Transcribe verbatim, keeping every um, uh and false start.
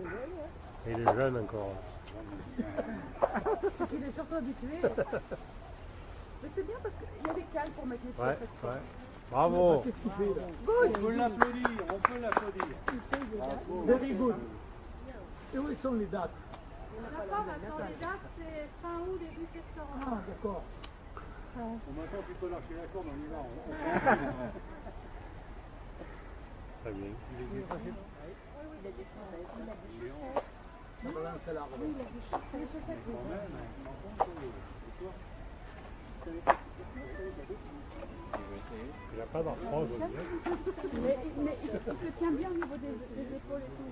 Il est jeune encore. Il est surtout habitué. Mais c'est bien parce qu'il y a des cales pour mettre les pieds. Ouais, ouais. Bravo. Qu'est-ce qu'il fait là? On peut l'applaudir, on peut l'applaudir. Very good. Et où sont les dates? D'accord, maintenant les dates c'est fin août, début septembre. Ah, d'accord. Bon, maintenant tu peux lâcher la corde, on y va. On... Très bien. Ça balance l'arbre. Oui, il a des chaussettes. Les chaussettes, oui. Il n'a pas d'arthrose. Mais, mais il, se, il se tient bien au niveau des, des épaules et tout.